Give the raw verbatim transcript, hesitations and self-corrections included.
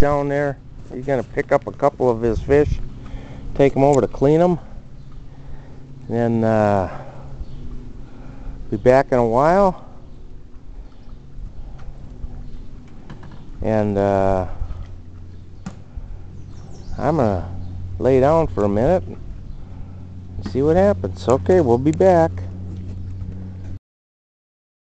down there. He's gonna pick up a couple of his fish, take them over to clean them, and then uh, be back in a while. And uh, I'm gonna lay down for a minute and see what happens. Okay, we'll be back.